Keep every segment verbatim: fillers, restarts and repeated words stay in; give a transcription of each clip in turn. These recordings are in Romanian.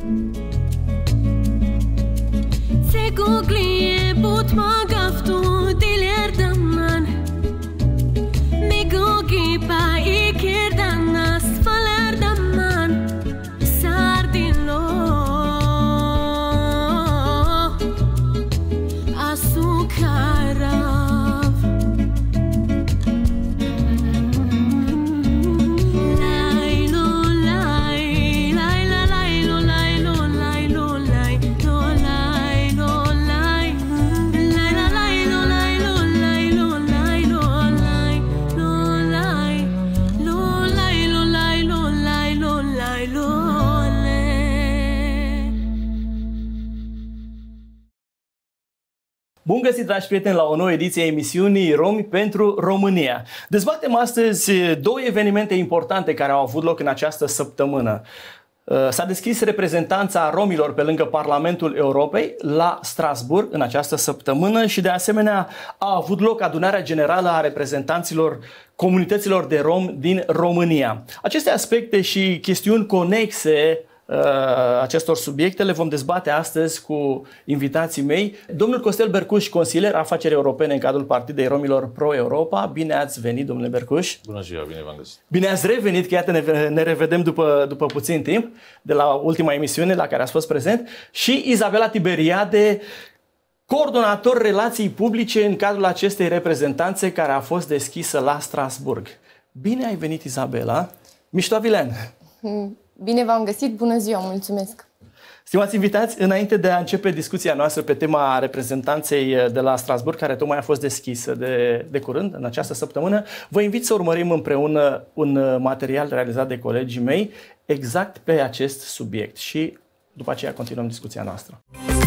Bun găsit, dragi prieteni, la o nouă ediție a emisiunii Romi pentru România. Dezbatem astăzi două evenimente importante care au avut loc în această săptămână. S-a deschis reprezentanța romilor pe lângă Parlamentul Europei la Strasbourg în această săptămână și de asemenea a avut loc adunarea generală a reprezentanților comunităților de rom din România. Aceste aspecte și chestiuni conexe acestor subiecte le vom dezbate astăzi cu invitații mei. Domnul Costel Bercuș, consilier afaceri europene în cadrul Partidei Romilor Pro-Europa. Bine ați venit, domnule Bercuș. Bună ziua, bine v-am găsit. Bine ați revenit, că iată ne, ne revedem după, după puțin timp de la ultima emisiune la care ați fost prezent. Și Izabela Tiberiade, coordonator relații publice în cadrul acestei reprezentanțe care a fost deschisă la Strasbourg. Bine ai venit, Izabela. Mișto Avilean. Hmm. Bine v-am găsit, bună ziua, mulțumesc! Stimați invitați, înainte de a începe discuția noastră pe tema reprezentanței de la Strasbourg, care tocmai a fost deschisă de, de curând, în această săptămână, vă invit să urmărim împreună un material realizat de colegii mei exact pe acest subiect și după aceea continuăm discuția noastră.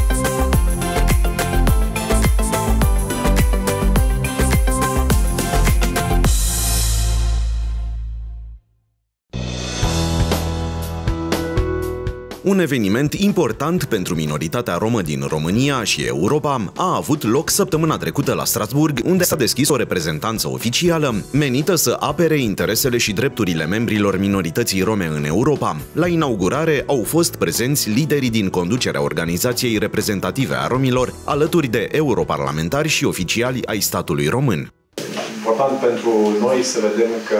Un eveniment important pentru minoritatea romă din România și Europa a avut loc săptămâna trecută la Strasbourg, unde s-a deschis o reprezentanță oficială menită să apere interesele și drepturile membrilor minorității rome în Europa. La inaugurare au fost prezenți liderii din conducerea organizației reprezentative a romilor, alături de europarlamentari și oficiali ai statului român. Important pentru noi să vedem că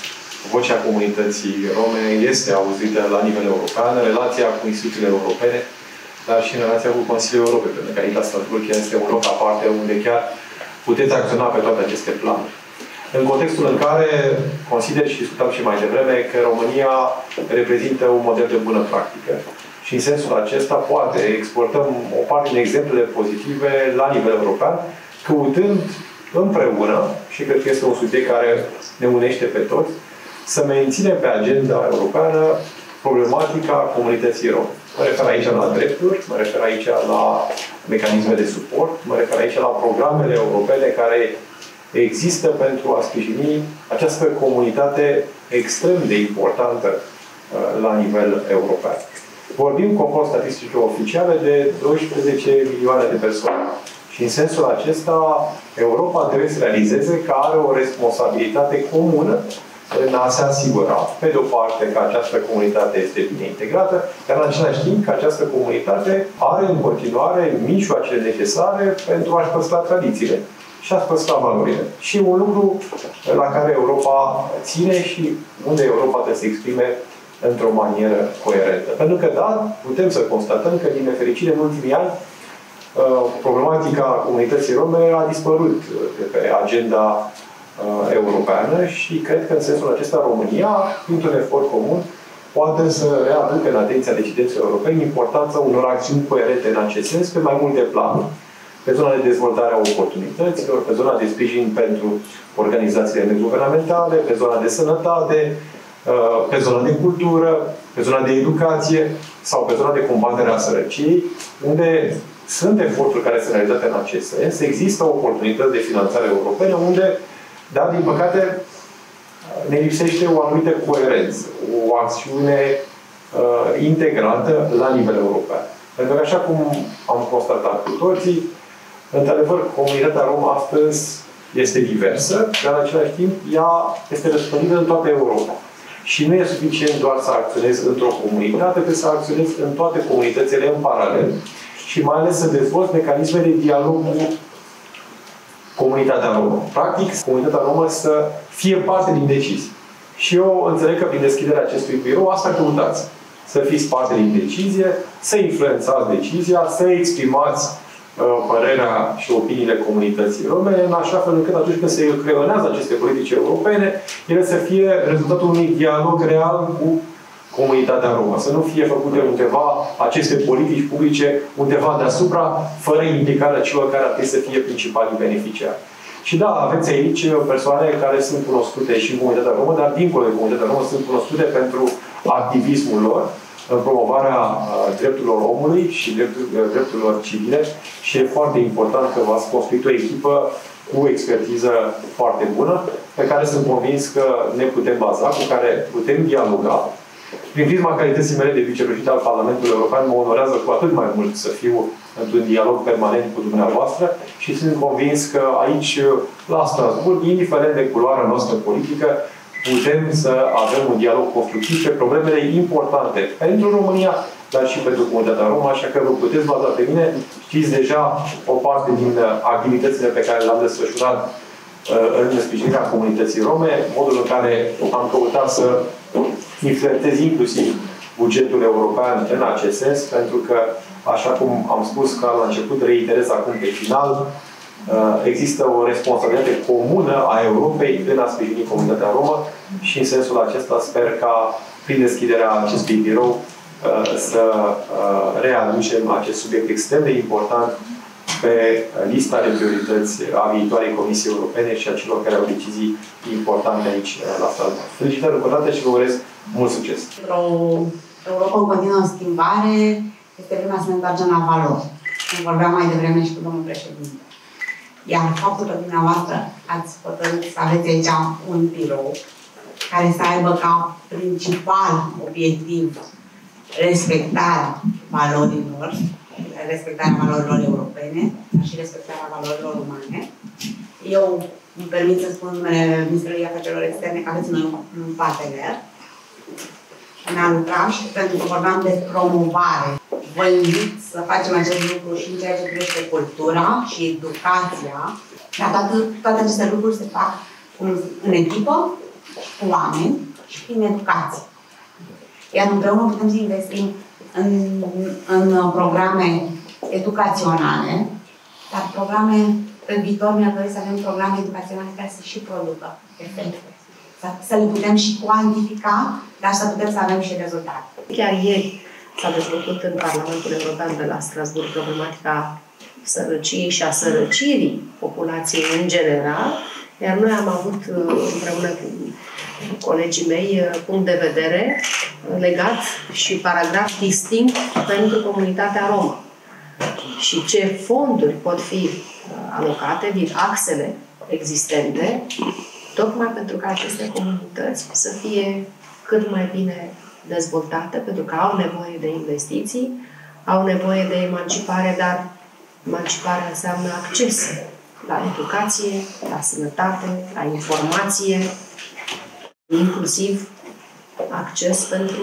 vocea comunității rome este auzită la nivel european, în relația cu instituțiile europene, dar și în relația cu Consiliul Europei, pentru că aici la Strasbourg este un loc aparte unde chiar puteți acționa pe toate aceste planuri. În contextul în care consider și discutam și mai devreme că România reprezintă un model de bună practică. Și în sensul acesta poate exportăm o parte din exemplele pozitive la nivel european, căutând împreună, și cred că este un subiect care ne unește pe toți, să menținem pe agenda europeană problematica comunității rome. Mă refer aici la drepturi, mă refer aici la mecanisme de suport, mă refer aici la programele europene care există pentru a sprijini această comunitate extrem de importantă la nivel european. Vorbim, conform statisticilor oficiale, de doisprezece milioane de persoane. Și în sensul acesta, Europa trebuie să realizeze că are o responsabilitate comună în a se asigura, pe de o parte, că această comunitate este bine integrată, dar în același timp că această comunitate are în continuare mijloacele necesare pentru a-și păstra tradițiile și a-și păstra valorile. Și un lucru la care Europa ține și unde Europa trebuie să se exprime într-o manieră coerentă. Pentru că, da, putem să constatăm că, din nefericire, în ultimii ani, problematica comunității rome a dispărut de pe agenda europeană și cred că în sensul acesta România, printr-un efort comun, poate să readucă în atenția decidenților europeni importanța unor acțiuni coerente în acest sens pe mai multe planuri. Pe zona de dezvoltare a oportunităților, pe zona de sprijin pentru organizațiile neguvernamentale, pe zona de sănătate, pe zona de cultură, pe zona de educație sau pe zona de combatere a sărăciei, unde sunt eforturi care sunt realizate în acest sens. Există oportunități de finanțare europene unde, dar, din păcate, ne lipsește o anumită coerență, o acțiune uh, integrată la nivel european. Pentru că, așa cum am constatat cu toții, într-adevăr, comunitatea romă astăzi este diversă, dar, în același timp, ea este răspândită în toată Europa. Și nu e suficient doar să acționezi într-o comunitate, trebuie să acționezi în toate comunitățile în paralel și mai ales să dezvolți mecanisme de dialog cu comunitatea romă. Practic, comunitatea romă să fie parte din decizii. Și eu înțeleg că prin deschiderea acestui birou asta căutați. Să fiți parte din decizie, să influențați decizia, să exprimați uh, părerea și opiniile comunității rome, în așa fel încât atunci când se creionează aceste politici europene, ele să fie rezultatul unui dialog real cu comunitatea romă. Să nu fie făcute undeva aceste politici publice undeva deasupra, fără implicarea celor care ar trebui să fie principalii beneficiari. Și da, aveți aici persoane care sunt cunoscute și în comunitatea romă, dar dincolo de comunitatea romă sunt cunoscute pentru activismul lor, în promovarea drepturilor omului și drepturilor civile și e foarte important că v-ați construit o echipă cu expertiză foarte bună, pe care sunt convins că ne putem baza, cu care putem dialoga. Prin prisma calității mele de vicepreședinte al Parlamentului European, mă onorează cu atât mai mult să fiu într-un dialog permanent cu dumneavoastră și sunt convins că aici, la Strasbourg, indiferent de culoarea noastră politică, putem să avem un dialog constructiv pe problemele importante pentru România, dar și pentru comunitatea romă, așa că vă puteți baza pe mine. Știți deja o parte din activitățile pe care le-am desfășurat în sprijinirea comunității rome, modul în care am căutat să influențez inclusiv bugetul european în acest sens, pentru că, așa cum am spus că la început, reiterez acum pe final, există o responsabilitate comună a Europei în a sprijini comunitatea romă și în sensul acesta sper ca, prin deschiderea acestui birou, să readucem acest subiect extrem de important pe lista de priorități a viitoarei Comisii Europene și a celor care au decizii importante aici la Strasbourg. Felicitări încă o dată și vă urez mult succes! Într-o Europa în continuă schimbare, este vremea să ne întoarcem la valori. Cum vorbeam mai devreme și cu domnul președinte. Iar faptul că dumneavoastră ați hotărât să aveți aici un birou care să aibă ca principal obiectiv respectarea valorilor, respectarea valorilor europene, dar și respectarea valorilor umane. Eu îmi permit să spun numele Ministerului Afacerilor Externe că aveți noi un partener în a lucra și pentru că vorbeam de promovare. Vă invit să facem acest lucru și în ceea ce privește cultura și educația, dar toate, toate aceste lucruri se fac în echipă, cu oameni și prin educație. Iar împreună putem să investim în, în programe educaționale, dar programe, în viitor mi-ar dori să avem programe educaționale care să și producă efecte. Să, să le putem și cuantifica, dar să putem să avem și rezultate. Chiar ieri s-a dezbătut în Parlamentul European de la Strasbourg problematica sărăciei și a sărăcirii populației în general, iar noi am avut împreună cu colegii mei punct de vedere legat și paragraf distinct pentru comunitatea romă. Și ce fonduri pot fi alocate din axele existente, tocmai pentru ca aceste comunități să fie cât mai bine dezvoltate, pentru că au nevoie de investiții, au nevoie de emancipare, dar emanciparea înseamnă acces la educație, la sănătate, la informație, inclusiv acces pentru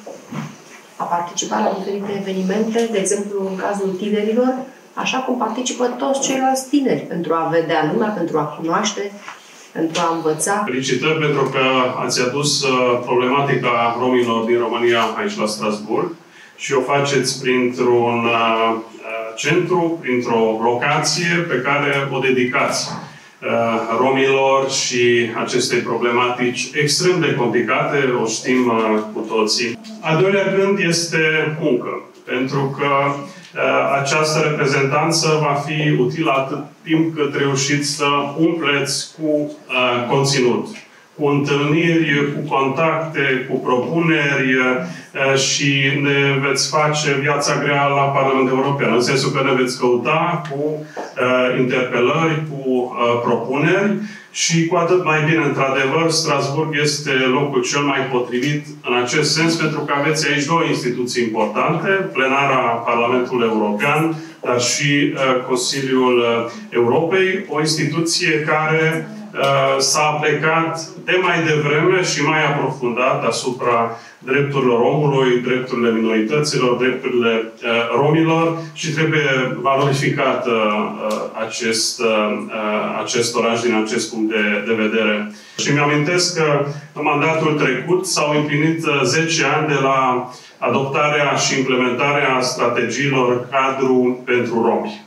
a participa la diferite evenimente, de exemplu în cazul tinerilor, așa cum participă toți ceilalți tineri, pentru a vedea lumea, pentru a cunoaște, pentru a învăța. Felicitări pentru că ați adus problematica romilor din România aici la Strasbourg și o faceți printr-un centru, printr-o locație pe care o dedicați romilor și acestei problematici extrem de complicate, o știm cu toții. Al doilea gând este muncă, pentru că această reprezentanță va fi utilă atât timp cât reușiți să umpleți cu uh, conținut, cu întâlniri, cu contacte, cu propuneri uh, și ne veți face viața grea la Parlamentul European, în sensul că ne veți căuta cu uh, interpelări, cu uh, propuneri și cu atât mai bine, într-adevăr, Strasbourg este locul cel mai potrivit în acest sens, pentru că aveți aici două instituții importante, plenara Parlamentului European, dar și uh, Consiliul Europei, o instituție care s-a plecat de mai devreme și mai aprofundat asupra drepturilor omului, drepturile minorităților, drepturile romilor și trebuie valorificat acest, acest oraș din acest punct de, de vedere. Și mi-amintesc că în mandatul trecut s-au împlinit zece ani de la adoptarea și implementarea strategiilor cadru pentru romi.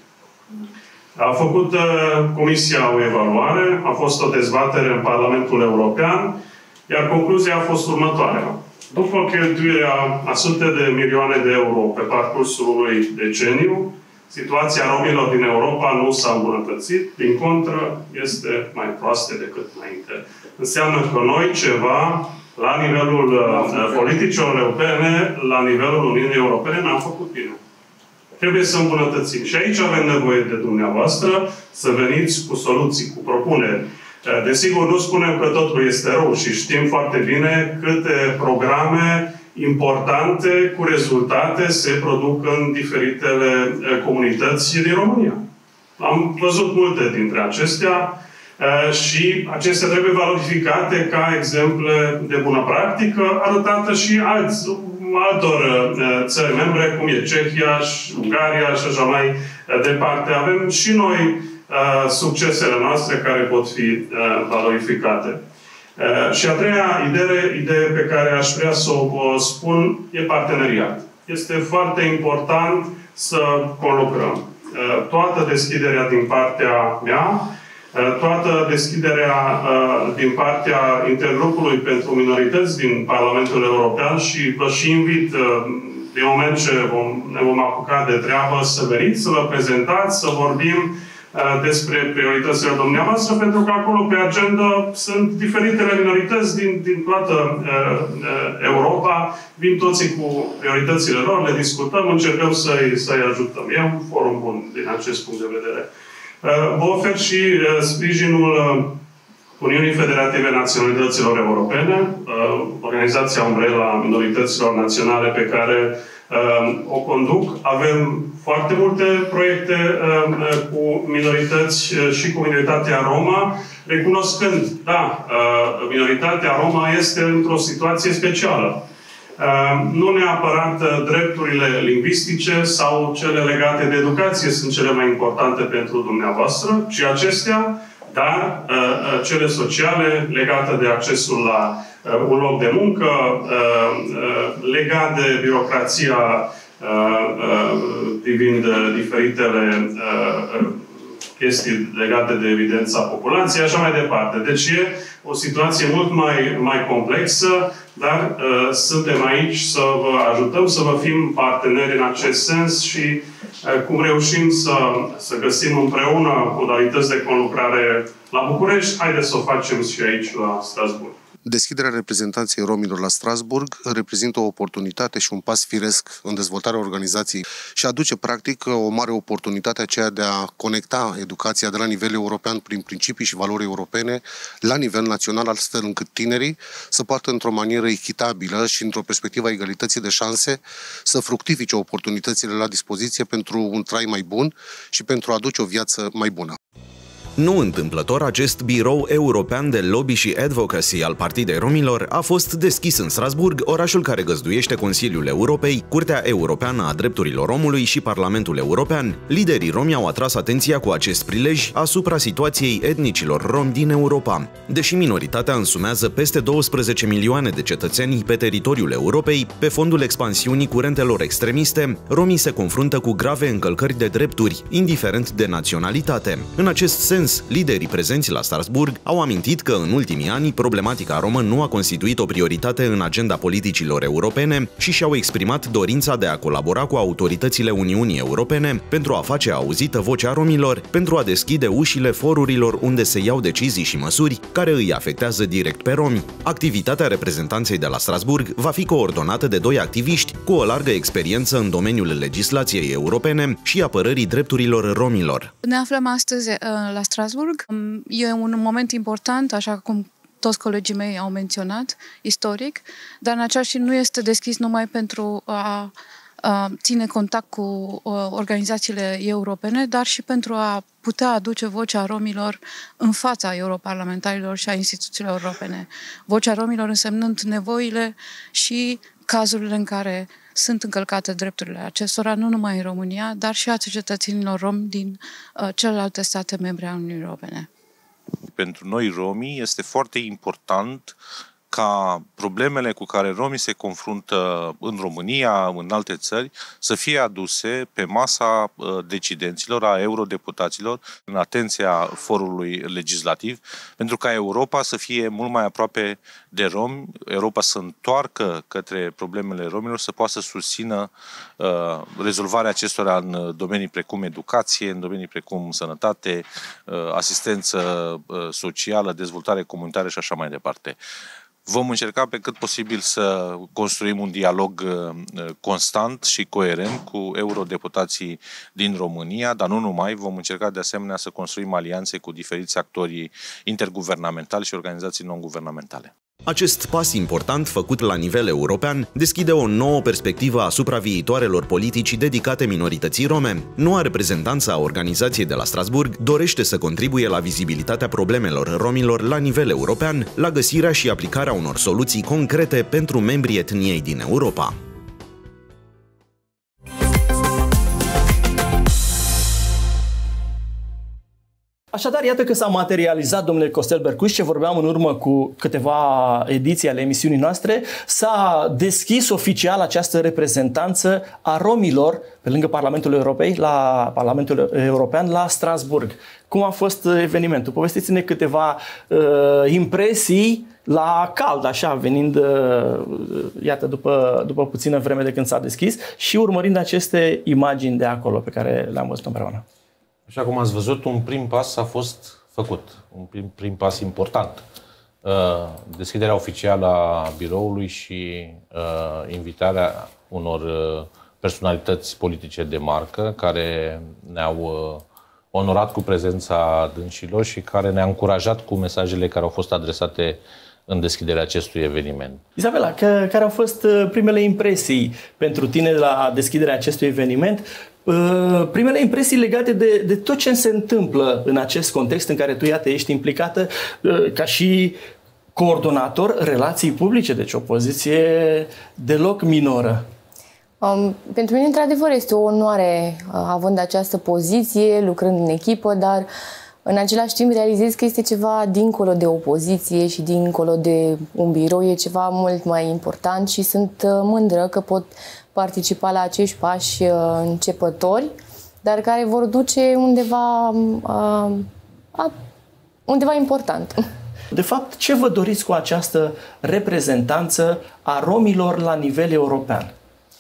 A făcut uh, Comisia o evaluare, a fost o dezbatere în Parlamentul European, iar concluzia a fost următoarea. După cheltuirea a sute de milioane de euro pe parcursul unui deceniu, situația romilor din Europa nu s-a îmbunătățit, din contră, este mai proastă decât înainte. Înseamnă că noi ceva, la nivelul uh, politicilor europene, la nivelul Uniunii Europene, n-am făcut bine. Trebuie să îmbunătățim. Și aici avem nevoie de dumneavoastră să veniți cu soluții, cu propuneri. Desigur, nu spunem că totul este rău și știm foarte bine câte programe importante cu rezultate se produc în diferitele comunități din România. Am văzut multe dintre acestea și acestea trebuie valorificate ca exemple de bună practică, arătată și alți altor uh, țări membre, cum e Cehia, și Ungaria și așa mai departe. Avem și noi uh, succesele noastre care pot fi uh, valorificate. Uh, și a treia idee, idee pe care aș vrea să o spun e parteneriat. Este foarte important să conlucrăm. Uh, toată deschiderea din partea mea, toată deschiderea uh, din partea intergrupului pentru minorități din Parlamentul European și vă și invit, uh, din moment ce vom, ne vom apuca de treabă, să veniți, să vă prezentați, să vorbim uh, despre prioritățile dumneavoastră, pentru că acolo pe agenda sunt diferitele minorități din, din toată uh, Europa. Vin toții cu prioritățile lor, le discutăm, încercăm să-i, să-i ajutăm. E un forum bun din acest punct de vedere. Vă ofer și sprijinul Uniunii Federative Naționalităților Europene, organizația umbrelă a minorităților naționale pe care o conduc. Avem foarte multe proiecte cu minorități și cu minoritatea romă, recunoscând, da, minoritatea romă este într-o situație specială. Nu neapărat drepturile lingvistice sau cele legate de educație sunt cele mai importante pentru dumneavoastră, ci acestea, dar cele sociale legate de accesul la un loc de muncă, legat de birocrația privind diferitele chestii legate de evidența populației, așa mai departe. Deci e o situație mult mai, mai complexă, dar uh, suntem aici să vă ajutăm, să vă fim parteneri în acest sens și uh, cum reușim să, să găsim împreună modalități de conlucrare la București, haideți să o facem și aici la Strasbourg. Deschiderea reprezentanței romilor la Strasbourg reprezintă o oportunitate și un pas firesc în dezvoltarea organizației și aduce, practic, o mare oportunitate aceea de a conecta educația de la nivel european prin principii și valori europene la nivel național, astfel încât tinerii să poată într-o manieră echitabilă și într-o perspectivă a egalității de șanse să fructifice oportunitățile la dispoziție pentru un trai mai bun și pentru a aduce o viață mai bună. Nu întâmplător, acest birou european de lobby și advocacy al Partidei Romilor a fost deschis în Strasbourg, orașul care găzduiește Consiliul Europei, Curtea Europeană a Drepturilor Omului și Parlamentul European. Liderii romi au atras atenția cu acest prilej asupra situației etnicilor romi din Europa. Deși minoritatea însumează peste douăsprezece milioane de cetățeni pe teritoriul Europei, pe fondul expansiunii curentelor extremiste, romii se confruntă cu grave încălcări de drepturi, indiferent de naționalitate. În acest sens, liderii prezenți la Strasbourg au amintit că în ultimii ani problematica romă nu a constituit o prioritate în agenda politicilor europene și și-au exprimat dorința de a colabora cu autoritățile Uniunii Europene pentru a face auzită vocea romilor, pentru a deschide ușile forurilor unde se iau decizii și măsuri care îi afectează direct pe romi. Activitatea reprezentanței de la Strasbourg va fi coordonată de doi activiști cu o largă experiență în domeniul legislației europene și apărării drepturilor romilor. Ne aflăm astăzi la Strasbourg. E un moment important, așa cum toți colegii mei au menționat, istoric, dar în același timp nu este deschis numai pentru a ține contact cu organizațiile europene, dar și pentru a putea aduce vocea romilor în fața europarlamentarilor și a instituțiilor europene. Vocea romilor însemnând nevoile și cazurile în care sunt încălcate drepturile acestora, nu numai în România, dar și a cetățenilor romi din uh, celelalte state membre ale Uniunii Europene. Pentru noi romii este foarte important ca problemele cu care romii se confruntă în România, în alte țări, să fie aduse pe masa decidenților, a eurodeputaților, în atenția forului legislativ, pentru ca Europa să fie mult mai aproape de romi, Europa să întoarcă către problemele romilor, să poată să susțină uh, rezolvarea acestora în domenii precum educație, în domenii precum sănătate, uh, asistență uh, socială, dezvoltare comunitară și așa mai departe. Vom încerca pe cât posibil să construim un dialog constant și coerent cu eurodeputații din România, dar nu numai, vom încerca de asemenea să construim alianțe cu diferiți actori interguvernamentali și organizații non-guvernamentale. Acest pas important făcut la nivel european deschide o nouă perspectivă asupra viitoarelor politici dedicate minorității rome. Noua reprezentanță a organizației de la Strasburg dorește să contribuie la vizibilitatea problemelor romilor la nivel european, la găsirea și aplicarea unor soluții concrete pentru membrii etniei din Europa. Așadar, iată că s-a materializat, domnule Costel Bercuș, ce vorbeam în urmă cu câteva ediții ale emisiunii noastre, s-a deschis oficial această reprezentanță a romilor pe lângă Parlamentul Europei, la Parlamentul European, la Strasburg. Cum a fost evenimentul? Povestiți-ne câteva uh, impresii la cald, așa, venind, uh, iată, după, după puțină vreme de când s-a deschis și urmărind aceste imagini de acolo pe care le-am văzut împreună. Așa cum ați văzut, un prim pas a fost făcut, un prim, prim pas important. Deschiderea oficială a biroului și uh, invitarea unor uh, personalități politice de marcă care ne-au uh, onorat cu prezența dânșilor și care ne-a încurajat cu mesajele care au fost adresate în deschiderea acestui eveniment. Isabela, că, care au fost primele impresii pentru tine la deschiderea acestui eveniment? Primele impresii legate de, de tot ce se întâmplă în acest context în care tu, iată, ești implicată ca și coordonator relații publice, deci o poziție deloc minoră. Um, pentru mine, într-adevăr, este o onoare uh, având această poziție, lucrând în echipă, dar în același timp realizez că este ceva dincolo de opoziție și dincolo de un birou, e ceva mult mai important și sunt uh, mândră că pot participa la acești pași uh, începători, dar care vor duce undeva, uh, uh, undeva important. De fapt, ce vă doriți cu această reprezentanță a romilor la nivel european?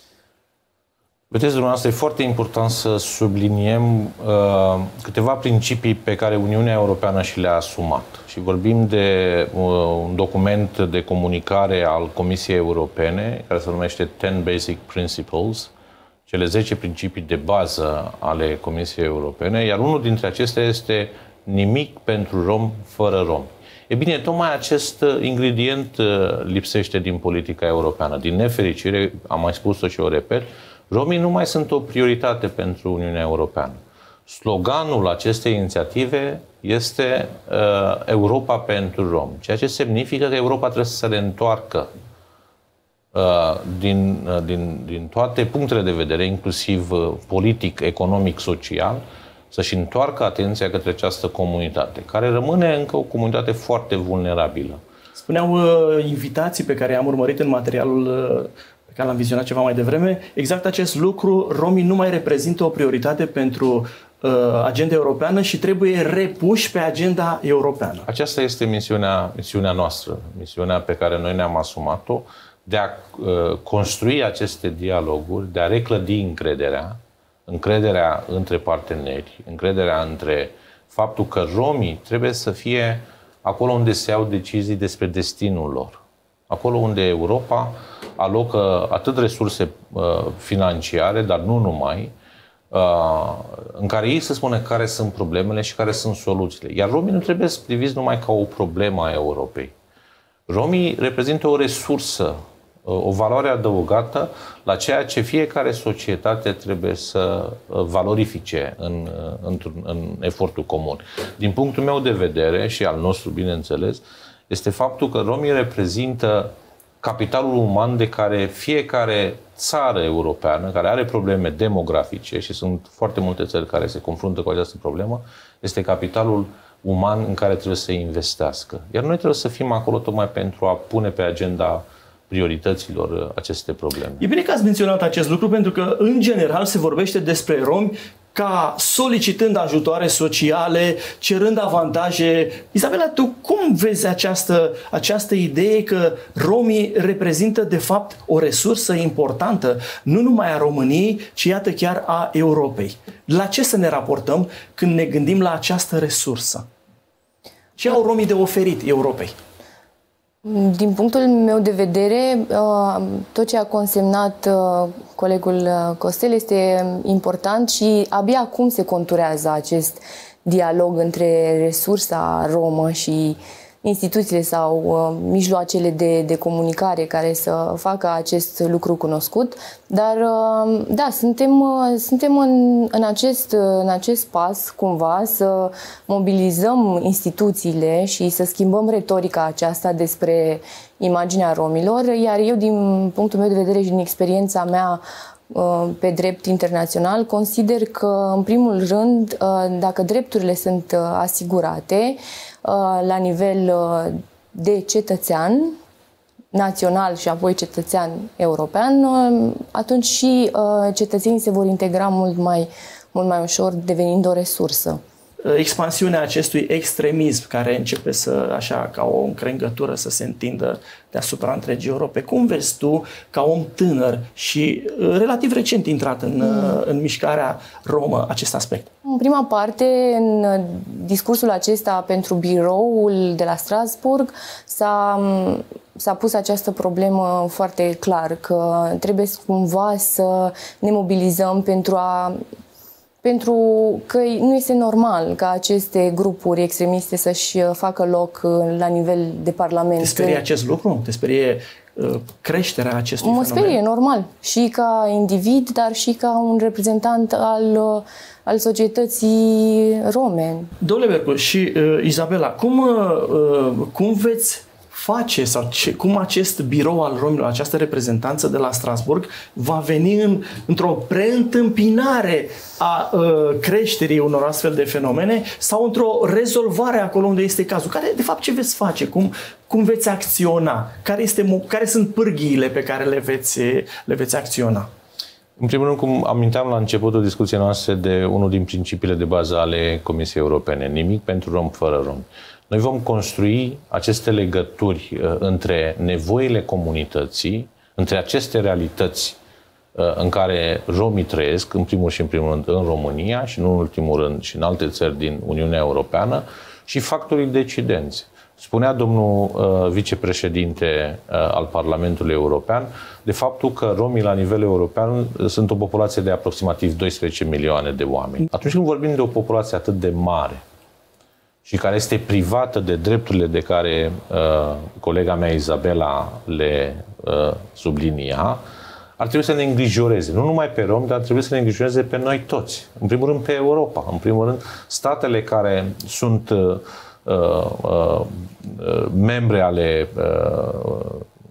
Vedeți, dumneavoastră, e foarte important să subliniem uh, câteva principii pe care Uniunea Europeană și le-a asumat. Și vorbim de uh, un document de comunicare al Comisiei Europene, care se numește ten Basic Principles, cele zece principii de bază ale Comisiei Europene, iar unul dintre acestea este nimic pentru rom fără rom. E bine, tocmai acest ingredient uh, lipsește din politica europeană. Din nefericire, am mai spus-o și o repet, romii nu mai sunt o prioritate pentru Uniunea Europeană. Sloganul acestei inițiative este uh, Europa pentru romi, ceea ce semnifică că Europa trebuie să se reîntoarcă uh, din, uh, din, din toate punctele de vedere, inclusiv uh, politic, economic, social, să-și întoarcă atenția către această comunitate, care rămâne încă o comunitate foarte vulnerabilă. Spuneau uh, invitații pe care am urmărit în materialul uh, pe care l-am vizionat ceva mai devreme, exact acest lucru, romii nu mai reprezintă o prioritate pentru uh, agenda europeană și trebuie repuși pe agenda europeană. Aceasta este misiunea, misiunea noastră, misiunea pe care noi ne-am asumat-o, de a uh, construi aceste dialoguri, de a reclădi încrederea, încrederea între parteneri, încrederea între faptul că romii trebuie să fie acolo unde se iau decizii despre destinul lor. Acolo unde Europa alocă atât resurse uh, financiare, dar nu numai, uh, în care ei să spună care sunt problemele și care sunt soluțiile. Iar romii nu trebuie să priviți numai ca o problemă a Europei. Romii reprezintă o resursă uh, o valoare adăugată la ceea ce fiecare societate trebuie să valorifice în, în, în efortul comun. Din punctul meu de vedere și al nostru, bineînțeles, este faptul că romii reprezintă capitalul uman de care fiecare țară europeană, care are probleme demografice, și sunt foarte multe țări care se confruntă cu această problemă, este capitalul uman în care trebuie să se investească. Iar noi trebuie să fim acolo tocmai pentru a pune pe agenda priorităților aceste probleme. E bine că ați menționat acest lucru, pentru că, în general, se vorbește despre romi ca solicitând ajutoare sociale, cerând avantaje. Isabela, tu cum vezi această, această idee că romii reprezintă, de fapt, o resursă importantă, nu numai a României, ci, iată, chiar a Europei? La ce să ne raportăm când ne gândim la această resursă? Ce au romii de oferit Europei? Din punctul meu de vedere, tot ce a consemnat colegul Costel este important și abia acum se conturează acest dialog între resursa romă și instituțiile sau uh, mijloacele de, de comunicare care să facă acest lucru cunoscut. Dar, uh, da, suntem, uh, suntem în, în, acest, uh, în acest pas, cumva, să mobilizăm instituțiile și să schimbăm retorica aceasta despre imaginea romilor, iar eu, din punctul meu de vedere și din experiența mea uh, pe drept internațional, consider că, în primul rând, uh, dacă drepturile sunt uh, asigurate, la nivel de cetățean național și apoi cetățean european, atunci și cetățenii se vor integra mult mai, mult mai ușor, devenind o resursă. Expansiunea acestui extremism care începe să, așa, ca o încrengătură să se întindă deasupra întregii Europe. Cum vezi tu, ca om tânăr și relativ recent intrat în, mm. în mișcarea romă, acest aspect? În prima parte, în discursul acesta pentru biroul de la Strasburg, s-a, s-a pus această problemă foarte clar, că trebuie cumva să ne mobilizăm pentru a Pentru că nu este normal ca aceste grupuri extremiste să-și facă loc la nivel de parlament. Te sperie acest lucru? Te sperie uh, creșterea acestui mă fenomen? sperie, normal. Și ca individ, dar și ca un reprezentant al, al societății rome. Domnule Bercu și uh, Isabela, cum, uh, cum veți face sau ce, cum acest birou al romilor, această reprezentanță de la Strasburg va veni în, într-o preîntâmpinare a uh, creșterii unor astfel de fenomene sau într-o rezolvare acolo unde este cazul? Care, de fapt, ce veți face? Cum, cum veți acționa? Care, este, care sunt pârghiile pe care le veți, le veți acționa? În primul rând, cum aminteam la începutul discuției noastre de unul din principiile de bază ale Comisiei Europene, nimic pentru rom fără romi. Noi vom construi aceste legături uh, între nevoile comunității, între aceste realități uh, în care romii trăiesc, în primul și în primul rând în România și nu în ultimul rând și în alte țări din Uniunea Europeană, și factorii decidenți. Spunea domnul uh, vicepreședinte uh, al Parlamentului European de faptul că romii la nivel european uh, sunt o populație de aproximativ doisprezece milioane de oameni. Atunci când vorbim de o populație atât de mare și care este privată de drepturile de care uh, colega mea Isabela le uh, sublinia, ar trebui să ne îngrijoreze, nu numai pe romi, dar ar trebui să ne îngrijoreze pe noi toți. În primul rând pe Europa, în primul rând statele care sunt uh, uh, uh, membre ale uh,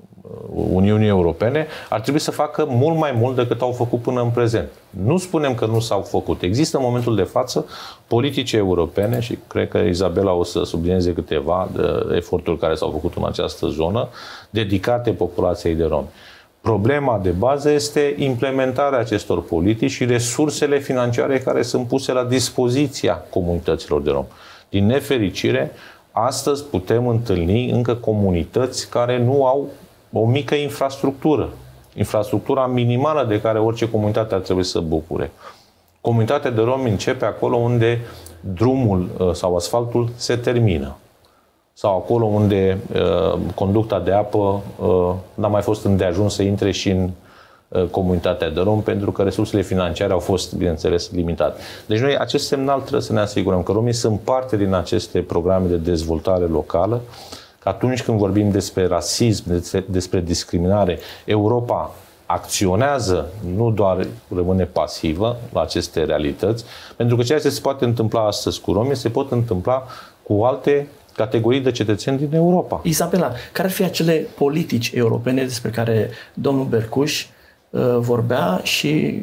Uniunii Europene ar trebui să facă mult mai mult decât au făcut până în prezent. Nu spunem că nu s-au făcut. Există în momentul de față politici europene și cred că Isabela o să sublinieze câteva de eforturi care s-au făcut în această zonă dedicate populației de romi. Problema de bază este implementarea acestor politici și resursele financiare care sunt puse la dispoziția comunităților de romi. Din nefericire, astăzi putem întâlni încă comunități care nu au o mică infrastructură. Infrastructura minimală de care orice comunitate ar trebui să bucure. Comunitatea de romi începe acolo unde drumul sau asfaltul se termină. Sau acolo unde uh, conducta de apă uh, n-a mai fost îndeajuns să intre și în uh, comunitatea de romi, pentru că resursele financiare au fost, bineînțeles, limitate. Deci noi acest semnal trebuie să ne asigurăm că romii sunt parte din aceste programe de dezvoltare locală, că atunci când vorbim despre rasism, despre, despre discriminare, Europa acționează, nu doar rămâne pasivă la aceste realități, pentru că ceea ce se poate întâmpla astăzi cu romii se pot întâmpla cu alte categorii de cetățeni din Europa. Isabela, care ar fi acele politici europene despre care domnul Bercuș uh, vorbea și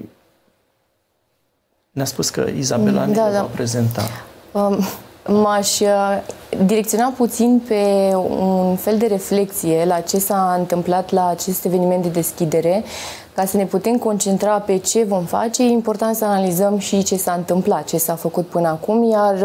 ne-a spus că Isabela da, ne da. va prezenta? Um, m-aș direcționa puțin pe un fel de reflexie la ce s-a întâmplat la acest eveniment de deschidere. Ca să ne putem concentra pe ce vom face, e important să analizăm și ce s-a întâmplat, ce s-a făcut până acum, iar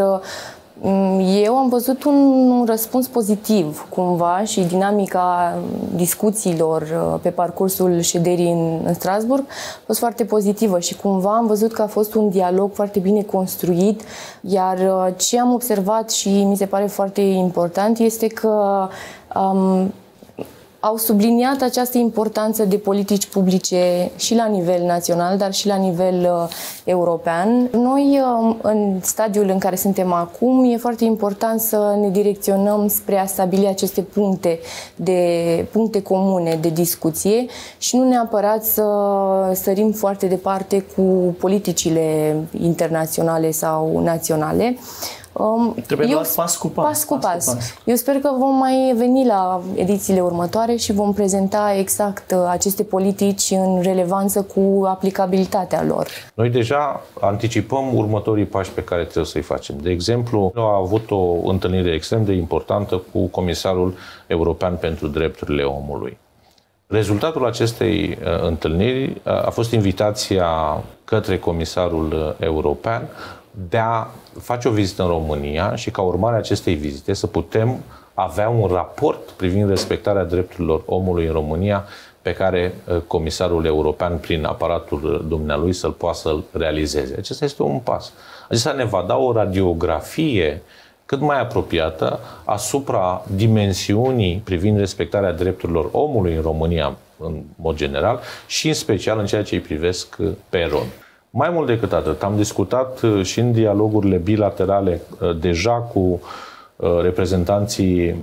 eu am văzut un, un răspuns pozitiv, cumva, și dinamica discuțiilor pe parcursul șederii în, în Strasbourg a fost foarte pozitivă și cumva am văzut că a fost un dialog foarte bine construit, iar ce am observat și mi se pare foarte important este că um, au subliniat această importanță de politici publice și la nivel național, dar și la nivel uh, european. Noi, uh, în stadiul în care suntem acum, e foarte important să ne direcționăm spre a stabili aceste puncte, de, puncte comune de discuție și nu neapărat să sărim foarte departe cu politicile internaționale sau naționale. Um, Trebuie eu, luat pas cu pas. Pas cu pas. pas, cu pas. Eu sper că vom mai veni la edițiile următoare și vom prezenta exact aceste politici în relevanță cu aplicabilitatea lor. Noi deja anticipăm următorii pași pe care trebuie să-i facem. De exemplu, am avut o întâlnire extrem de importantă cu Comisarul European pentru Drepturile Omului. Rezultatul acestei uh, întâlniri uh, a fost invitația către Comisarul European de a face o vizită în România și ca urmare a acestei vizite să putem avea un raport privind respectarea drepturilor omului în România pe care Comisarul European, prin aparatul dumnealui, să-l poată să-l realizeze. Acesta este un pas. Acesta ne va da o radiografie cât mai apropiată asupra dimensiunii privind respectarea drepturilor omului în România, în mod general, și în special în ceea ce îi privesc pe romi. Mai mult decât atât, am discutat și în dialogurile bilaterale deja cu reprezentanții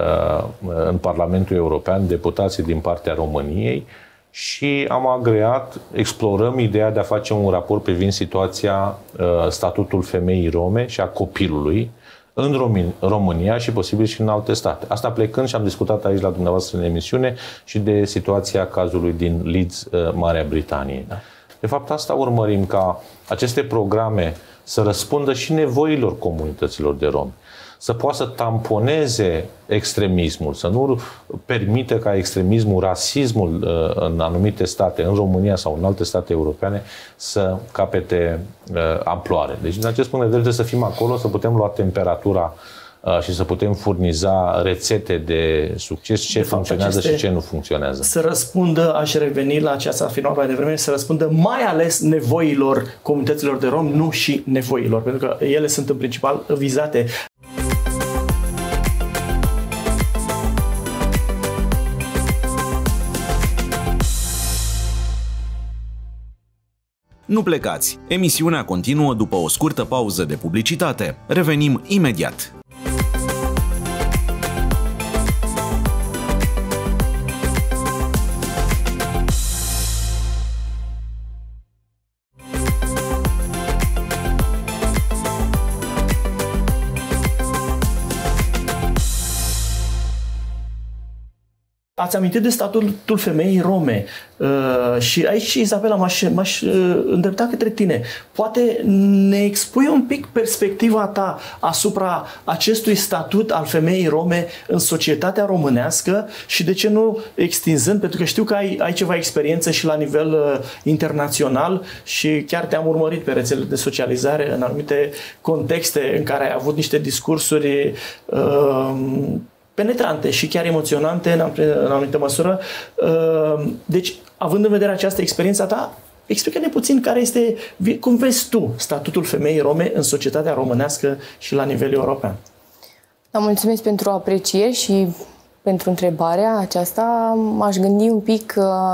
în Parlamentul European, deputații din partea României, și am agreat, explorăm ideea de a face un raport privind situația, statutul femeii rome și a copilului în România și posibil și în alte state. Asta plecând, și am discutat aici la dumneavoastră în emisiune, și de situația cazului din Leeds, Marea Britanie. Da. De fapt, asta urmărim, ca aceste programe să răspundă și nevoilor comunităților de romi, să poată să tamponeze extremismul, să nu permită ca extremismul, rasismul în anumite state, în România sau în alte state europene, să capete amploare. Deci, din acest punct de vedere, trebuie să fim acolo, să putem lua temperatura și să putem furniza rețete de succes, ce de funcționează fapt, și ce nu funcționează. Să răspundă, aș reveni la ce ați afirmat mai devreme, să răspundă mai ales nevoilor comunităților de romi, nu și nevoilor, pentru că ele sunt în principal vizate. Nu plecați! Emisiunea continuă după o scurtă pauză de publicitate. Revenim imediat! Ați amintit de statutul femeii rome uh, și aici, Isabela, m-aș, m-aș uh, îndrepta către tine. Poate ne expui un pic perspectiva ta asupra acestui statut al femeii rome în societatea românească și de ce nu extinzând, pentru că știu că ai, ai ceva experiență și la nivel uh, internațional și chiar te-am urmărit pe rețelele de socializare în anumite contexte în care ai avut niște discursuri uh, penetrante și chiar emoționante în, în anumită măsură. Deci, având în vedere această experiență ta, explică-ne puțin care este, cum vezi tu statutul femeii rome în societatea românească și la nivel european. Da, mulțumesc pentru apreciere și pentru întrebarea aceasta. M-aș gândi un pic,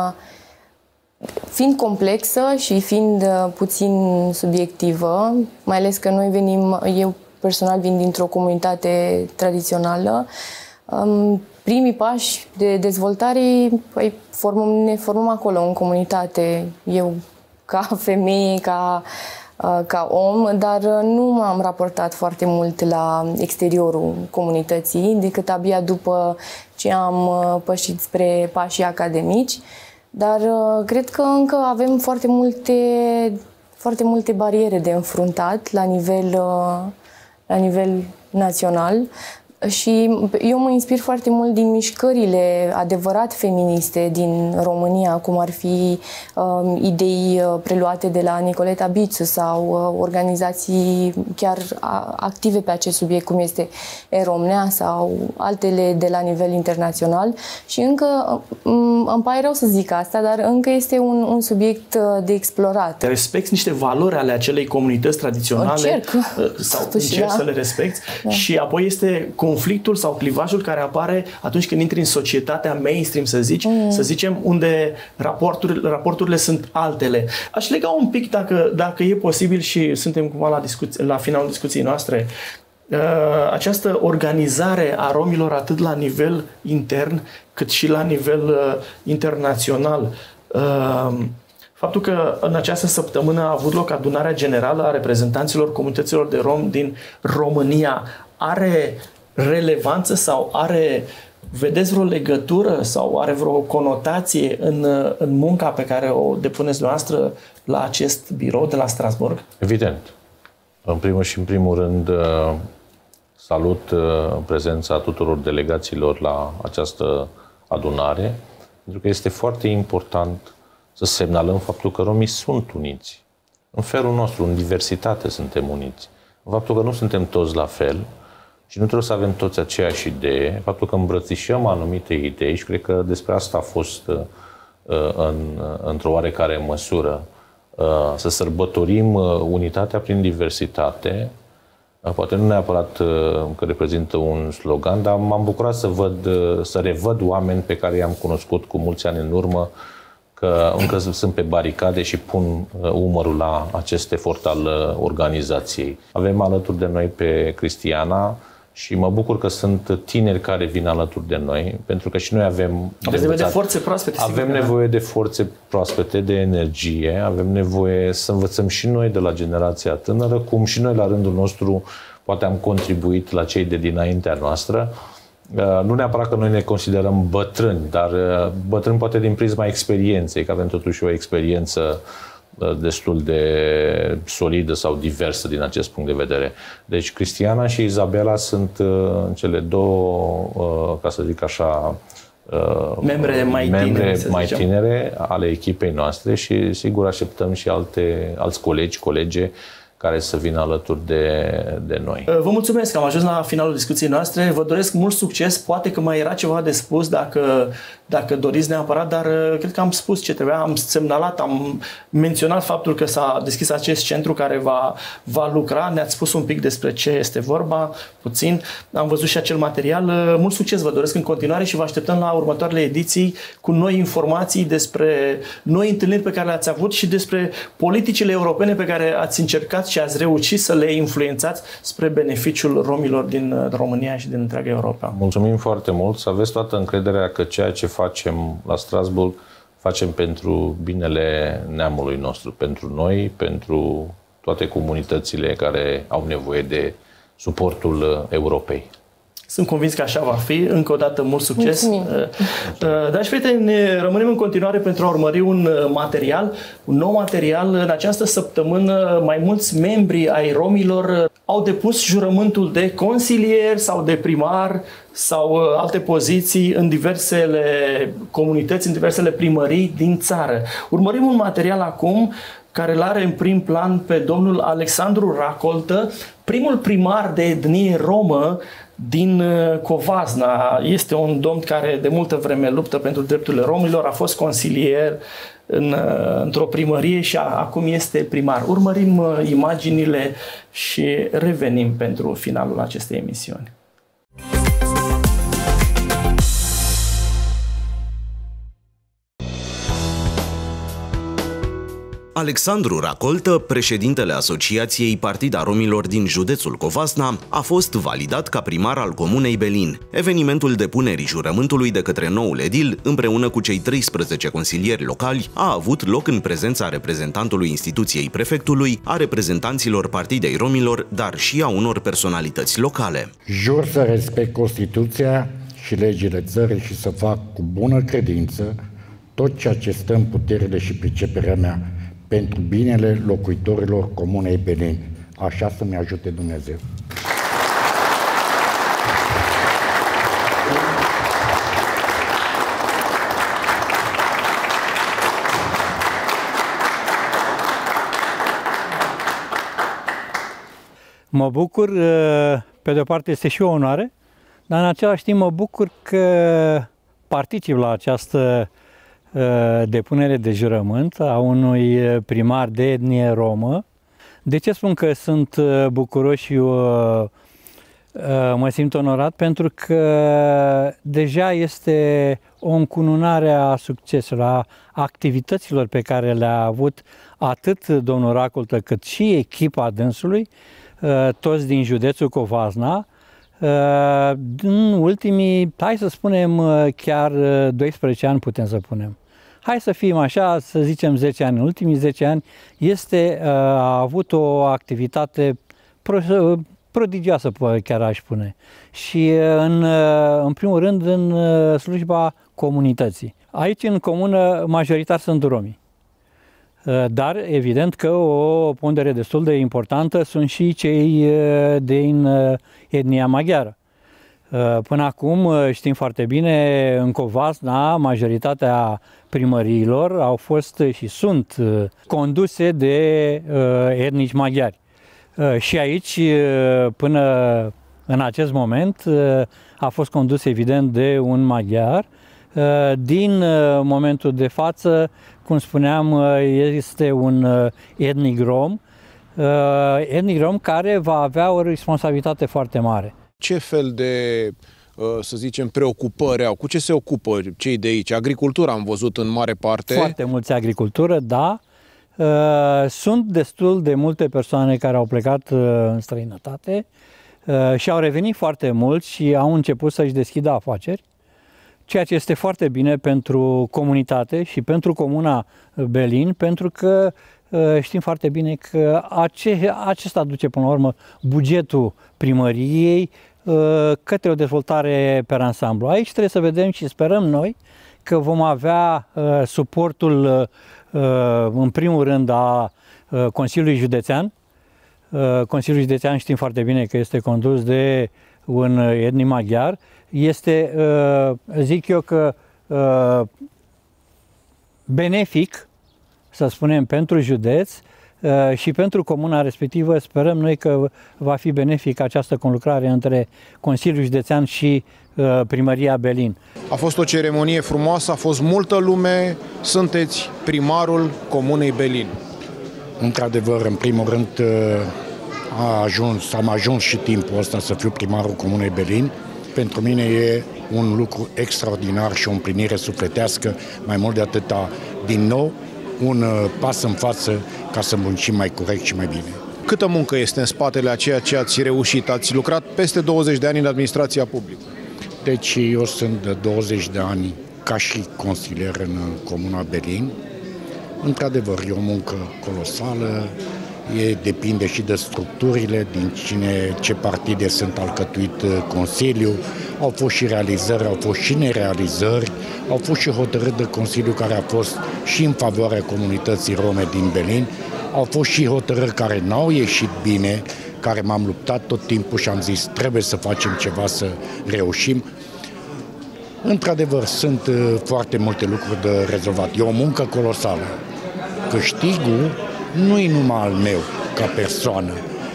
fiind complexă și fiind puțin subiectivă, mai ales că noi venim, eu personal vin dintr-o comunitate tradițională, Primii pași de dezvoltare păi, formăm, ne formăm acolo, în comunitate. Eu, ca femeie, ca, ca om, dar nu m-am raportat foarte mult la exteriorul comunității, decât abia după ce am pășit spre pașii academici. Dar cred că încă avem foarte multe, foarte multe bariere de înfruntat la nivel, la nivel național. Și eu mă inspir foarte mult din mișcările adevărat feministe din România, cum ar fi uh, idei preluate de la Nicoleta Bițu sau uh, organizații chiar active pe acest subiect, cum este Eromnea sau altele de la nivel internațional. Și încă, um, îmi pare rău să zic asta, dar încă este un, un subiect de explorat. Te respecti niște valori ale acelei comunități tradiționale încerc. sau încerci da. să le respecti da. și apoi este conflictul sau clivajul care apare atunci când intri în societatea mainstream, să zici, mm. să zicem, unde raporturile, raporturile sunt altele. Aș lega un pic, dacă, dacă e posibil, și suntem cumva la, discuție, la finalul discuției noastre, uh, această organizare a romilor atât la nivel intern cât și la nivel uh, internațional. Uh, Faptul că în această săptămână a avut loc adunarea generală a reprezentanților comunităților de rom din România are relevanță sau are, vedeți vreo legătură sau are vreo conotație în, în munca pe care o depuneți dumneavoastră la acest birou de la Strasbourg? Evident. În primul și în primul rând salut prezența tuturor delegaților la această adunare, pentru că este foarte important să semnalăm faptul că romii sunt uniți. În felul nostru, în diversitate suntem uniți. În faptul că nu suntem toți la fel și nu trebuie să avem toți aceeași idee, faptul că îmbrățișăm anumite idei și cred că despre asta a fost în, într-o oarecare măsură să sărbătorim unitatea prin diversitate. Poate nu neapărat că reprezintă un slogan, dar m-am bucurat să văd, să revăd oameni pe care i-am cunoscut cu mulți ani în urmă, că încă sunt pe baricade și pun umărul la acest efort al organizației. Avem alături de noi pe Cristiana și mă bucur că sunt tineri care vin alături de noi, pentru că și noi avem... Avem nevoie de forțe proaspete. Avem nevoie de forțe proaspete, de energie, avem nevoie să învățăm și noi de la generația tânără, cum și noi la rândul nostru poate am contribuit la cei de dinaintea noastră. Nu neapărat că noi ne considerăm bătrâni, dar bătrâni poate din prisma experienței, că avem totuși o experiență destul de solidă sau diversă din acest punct de vedere. Deci Cristiana și Izabela sunt cele două, ca să zic așa, membre mai membre tinere, mai tinere ale echipei noastre și sigur așteptăm și alte, alți colegi, colege care să vină alături de, de noi. Vă mulțumesc că am ajuns la finalul discuției noastre. Vă doresc mult succes. Poate că mai era ceva de spus dacă, dacă doriți neapărat, dar cred că am spus ce trebuia. Am semnalat, am menționat faptul că s-a deschis acest centru care va, va lucra. Ne-ați spus un pic despre ce este vorba, puțin. Am văzut și acel material. Mult succes vă doresc în continuare și vă așteptăm la următoarele ediții cu noi informații despre noi întâlniri pe care le-ați avut și despre politicile europene pe care ați încercat și ați reușit să le influențați spre beneficiul romilor din România și din întreaga Europa. Mulțumim foarte mult, să aveți toată încrederea că ceea ce facem la Strasbourg facem pentru binele neamului nostru, pentru noi, pentru toate comunitățile care au nevoie de suportul Europei. Sunt convins că așa va fi. Încă o dată, mult succes. Mulțumim. Dragi prieteni, rămânem în continuare pentru a urmări un material, un nou material. În această săptămână, mai mulți membri ai romilor au depus jurământul de consilier sau de primar sau alte poziții în diversele comunități, în diversele primării din țară. Urmărim un material acum care îl are în prim plan pe domnul Alexandru Racoltă, primul primar de etnie romă din Covasna. Este un domn care de multă vreme luptă pentru drepturile romilor, a fost consilier în, într-o primărie și a, acum este primar. Urmărim imaginile și revenim pentru finalul acestei emisiuni. Alexandru Racoltă, președintele Asociației Partida Romilor din județul Covasna, a fost validat ca primar al comunei Belin. Evenimentul depunerii jurământului de către noul edil, împreună cu cei treisprezece consilieri locali, a avut loc în prezența reprezentantului instituției prefectului, a reprezentanților Partidei Romilor, dar și a unor personalități locale. Jur să respect Constituția și legile țării și să fac cu bună credință tot ceea ce stă în puterile și priceperea mea pentru binele locuitorilor comunei Belin. Așa să-mi ajute Dumnezeu. Mă bucur, pe de o parte este și o onoare, dar în același timp mă bucur că particip la această depunere de jurământ a unui primar de etnie romă. De ce spun că sunt bucuros și mă simt onorat? Pentru că deja este o încununare a succeselor, a activităților pe care le-a avut atât domnul Racoltă cât și echipa dânsului, toți din județul Covasna, în ultimii, hai să spunem, chiar doisprezece ani putem să punem. Hai să fim așa, să zicem zece ani. În ultimii zece ani este, a avut o activitate prodigioasă, chiar aș spune. Și în, în primul rând în slujba comunității. Aici în comună majoritar sunt romi. Dar evident că o pondere destul de importantă sunt și cei din etnia maghiară. Până acum știm foarte bine, în Covasna majoritatea primăriilor au fost și sunt conduse de etnici maghiari. Și aici, până în acest moment, a fost condus evident de un maghiar. Din momentul de față, cum spuneam, este un etnic rom, etnic rom care va avea o responsabilitate foarte mare. Ce fel de, să zicem, preocupări au? Cu ce se ocupă cei de aici? Agricultura am văzut în mare parte. Foarte mulți agricultură, da. Sunt destul de multe persoane care au plecat în străinătate și au revenit foarte mulți și au început să-și deschidă afaceri, ceea ce este foarte bine pentru comunitate și pentru comuna Belin, pentru că știm foarte bine că ace acesta duce până la urmă bugetul primăriei către o dezvoltare pe ansamblu. Aici trebuie să vedem și sperăm noi că vom avea suportul în primul rând a Consiliului Județean. Consiliul Județean știm foarte bine că este condus de un etnic maghiar. Este, zic eu că benefic, să spunem, pentru județ și pentru comuna respectivă. Sperăm noi că va fi benefic această conlucrare între Consiliul Județean și Primăria Belin. A fost o ceremonie frumoasă, a fost multă lume, sunteți primarul comunei Belin. Într-adevăr, în primul rând, a ajuns, am ajuns și timpul ăsta să fiu primarul comunei Belin. Pentru mine e un lucru extraordinar și o împlinire sufletească, mai mult de atâta, din nou, un pas în față ca să muncim mai corect și mai bine. Câtă muncă este în spatele a ceea ce ați reușit? Ați lucrat peste douăzeci de ani în administrația publică. Deci eu sunt de douăzeci de ani ca și consilier în comuna Belin. Într-adevăr, e o muncă colosală, e, depinde și de structurile, din cine, ce partide sunt alcătuit Consiliul. Au fost și realizări, au fost și nerealizări, au fost și hotărâri de Consiliu care a fost și în favoarea comunității rome din Belin. Au fost și hotărâri care n-au ieșit bine, care m-am luptat tot timpul și am zis trebuie să facem ceva să reușim. Într-adevăr, sunt foarte multe lucruri de rezolvat. E o muncă colosală. Câștigul nu e numai al meu ca persoană,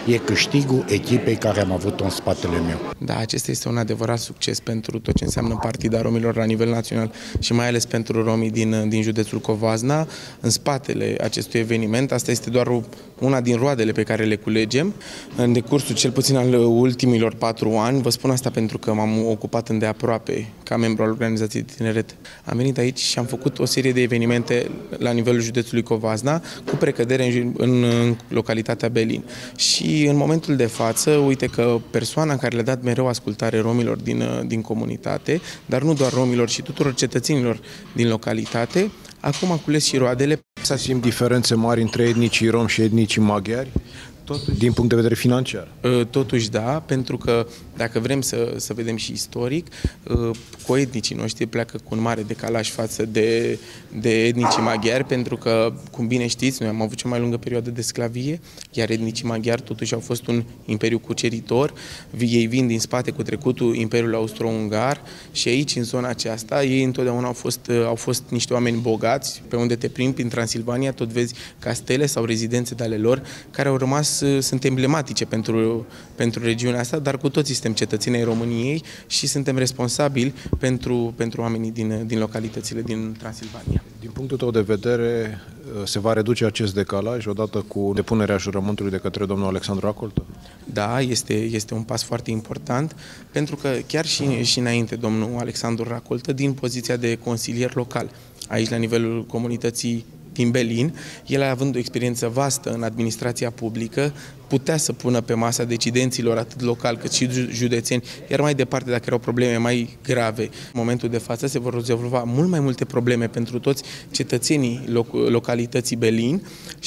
e câștigul echipei care am avut-o în spatele meu. Da, acesta este un adevărat succes pentru tot ce înseamnă Partida Romilor la nivel național și mai ales pentru romii din, din județul Covasna. În spatele acestui eveniment, asta este doar o, una din roadele pe care le culegem în decursul cel puțin al ultimilor patru ani. Vă spun asta pentru că m-am ocupat îndeaproape ca membru al organizației de tineret. Am venit aici și am făcut o serie de evenimente la nivelul județului Covasna cu precădere în, în, în localitatea Belin. Și în momentul de față, uite că persoana care le-a dat mereu ascultare romilor din, din comunitate, dar nu doar romilor, și tuturor cetățenilor din localitate, acum a cules și roadele. Să simt diferențe mari între etnicii romi și etnicii maghiari? Totuși, din punct de vedere financiar. Totuși da, pentru că dacă vrem să, să vedem și istoric, coetnicii noștri pleacă cu un mare decalaj față de, de etnicii maghiari, pentru că, cum bine știți, noi am avut cea mai lungă perioadă de sclavie, iar etnicii maghiari totuși au fost un imperiu cuceritor, ei vin din spate cu trecutul Imperiului Austro-Ungar și aici, în zona aceasta, ei întotdeauna au fost, au fost niște oameni bogați, pe unde te plimbi prin Transilvania, tot vezi castele sau rezidențe de ale lor, care au rămas, sunt emblematice pentru, pentru regiunea asta, dar cu toții suntem cetățeni ai României și suntem responsabili pentru, pentru oamenii din, din localitățile din Transilvania. Din punctul tău de vedere, se va reduce acest decalaj odată cu depunerea jurământului de către domnul Alexandru Racoltă? Da, este, este un pas foarte important, pentru că chiar și, și înainte domnul Alexandru Racoltă, din poziția de consilier local, aici la nivelul comunității din Belin, el având o experiență vastă în administrația publică, putea să pună pe masa decidenților atât local cât și județeni, iar mai departe, dacă erau probleme mai grave, în momentul de față se vor rezolva mult mai multe probleme pentru toți cetățenii loc localității Belin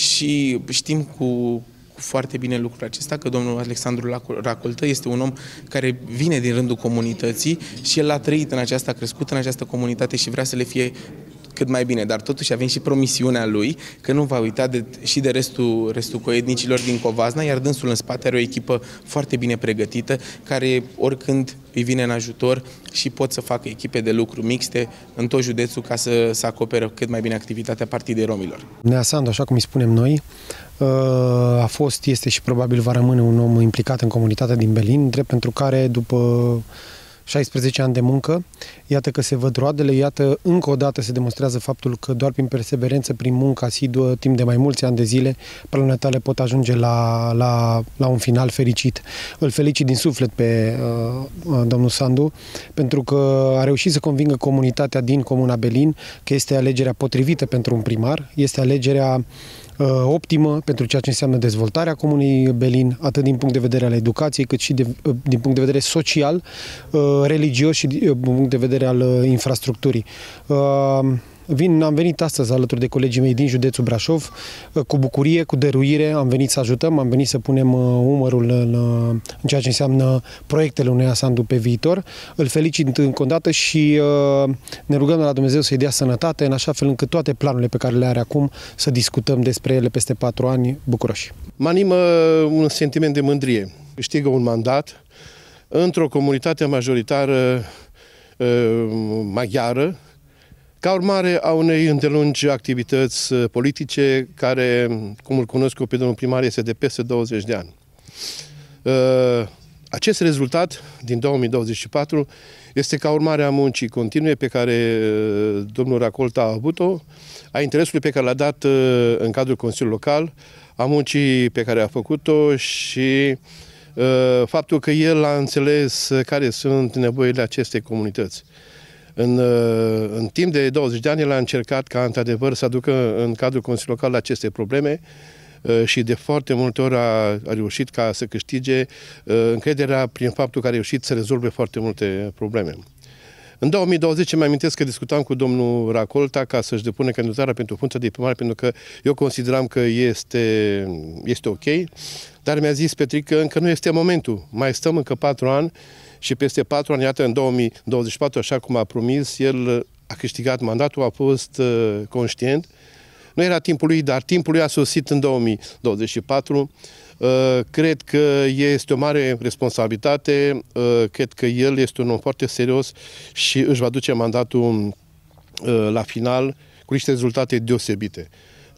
și știm cu foarte bine lucrul acesta, că domnul Alexandru Racoltă este un om care vine din rândul comunității și el a trăit în aceasta, a crescut în această comunitate și vrea să le fie cât mai bine, dar totuși avem și promisiunea lui că nu va uita de, și de restul, restul coetnicilor din Covasna, iar dânsul în spate are o echipă foarte bine pregătită, care oricând îi vine în ajutor și pot să facă echipe de lucru mixte în tot județul ca să, să acopere cât mai bine activitatea Partidei Romilor. Nea Sandu, așa cum îi spunem noi, a fost, este și probabil va rămâne un om implicat în comunitatea din Belin, drept pentru care după șaisprezece ani de muncă, iată că se văd roadele, iată încă o dată se demonstrează faptul că doar prin perseverență, prin muncă asiduă, timp de mai mulți ani de zile, planurile tale pot ajunge la, la, la un final fericit. Îl felicit din suflet pe uh, domnul Sandu, pentru că a reușit să convingă comunitatea din Comuna Belin că este alegerea potrivită pentru un primar, este alegerea optimă pentru ceea ce înseamnă dezvoltarea Comunei Belin, atât din punct de vedere al educației, cât și de, din punct de vedere social, religios și din punct de vedere al infrastructurii. Vin, am venit astăzi alături de colegii mei din județul Brașov, cu bucurie, cu dăruire, am venit să ajutăm, am venit să punem umărul în, în ceea ce înseamnă proiectele unui Sandu pe viitor. Îl felicit încă o dată și uh, ne rugăm la Dumnezeu să-i dea sănătate, în așa fel încât toate planurile pe care le are acum să discutăm despre ele peste patru ani bucuroși. Mă animă un sentiment de mândrie. Câștigă un mandat într-o comunitate majoritară uh, maghiară, ca urmare a unei îndelungi activități politice care, cum îl cunosc eu pe domnul primar, este de peste douăzeci de ani. Acest rezultat din două mii douăzeci și patru este ca urmare a muncii continue pe care domnul Racoltă a avut-o, a interesului pe care l-a dat în cadrul Consiliului Local, a muncii pe care a făcut-o și faptul că el a înțeles care sunt nevoile acestei comunități. În, în timp de douăzeci de ani, el a încercat ca, într-adevăr, să aducă în cadrul Consiliului Local aceste probleme și de foarte multe ori a, a reușit ca să câștige încrederea prin faptul că a reușit să rezolve foarte multe probleme. În două mii douăzeci, îmi amintesc că discutam cu domnul Racolta ca să-și depune candidatura pentru funcția de primar, pentru că eu consideram că este, este ok, dar mi-a zis Petric că încă nu este momentul, mai stăm încă patru ani și peste patru ani, iată, în două mii douăzeci și patru, așa cum a promis, el a câștigat mandatul, a fost uh, conștient. Nu era timpul lui, dar timpul lui a sosit în două mii douăzeci și patru. Uh, cred că este o mare responsabilitate, uh, cred că el este un om foarte serios și își va duce mandatul uh, la final cu niște rezultate deosebite.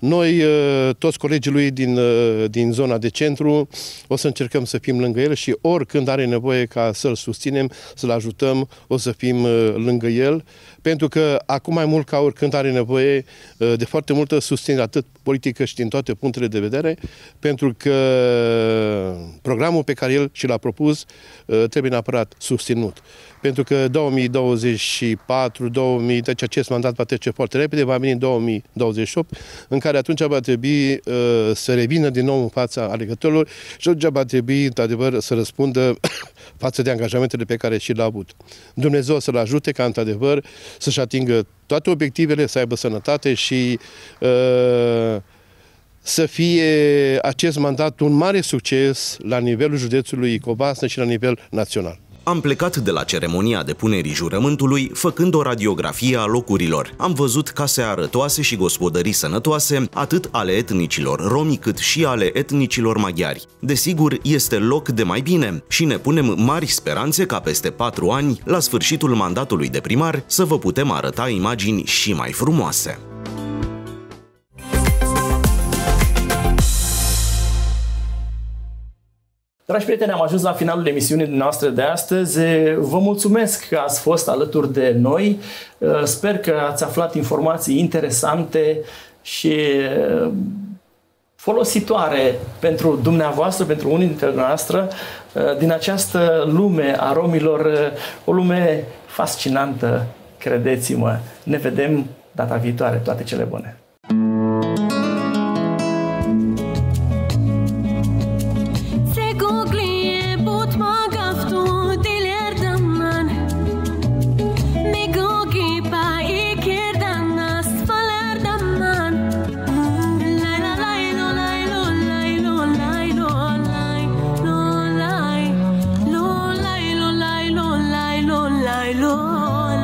Noi, toți colegii lui din, din zona de centru, o să încercăm să fim lângă el și oricând are nevoie ca să-l susținem, să-l ajutăm, o să fim lângă el, pentru că acum mai mult ca oricând are nevoie de foarte multă susținere, atât politică și din toate punctele de vedere, pentru că programul pe care el și l-a propus trebuie neapărat susținut. Pentru că două mii douăzeci și patru, două mii, deci acest mandat va trece foarte repede, va veni în două mii douăzeci și opt, în care atunci va trebui uh, să revină din nou în fața alegătorilor și atunci va trebui, într-adevăr, să răspundă față de angajamentele pe care și le-a avut. Dumnezeu să-l ajute ca, într-adevăr, să-și atingă toate obiectivele, să aibă sănătate și uh, să fie acest mandat un mare succes la nivelul județului Covasna și la nivel național. Am plecat de la ceremonia depunerii jurământului făcând o radiografie a locurilor. Am văzut case arătoase și gospodării sănătoase, atât ale etnicilor romi cât și ale etnicilor maghiari. Desigur, este loc de mai bine și ne punem mari speranțe ca peste patru ani, la sfârșitul mandatului de primar, să vă putem arăta imagini și mai frumoase. Dragi prieteni, am ajuns la finalul emisiunii noastre de astăzi. Vă mulțumesc că ați fost alături de noi. Sper că ați aflat informații interesante și folositoare pentru dumneavoastră, pentru unii dintre noastre, din această lume a romilor, o lume fascinantă, credeți-mă. Ne vedem data viitoare. Toate cele bune! Lord.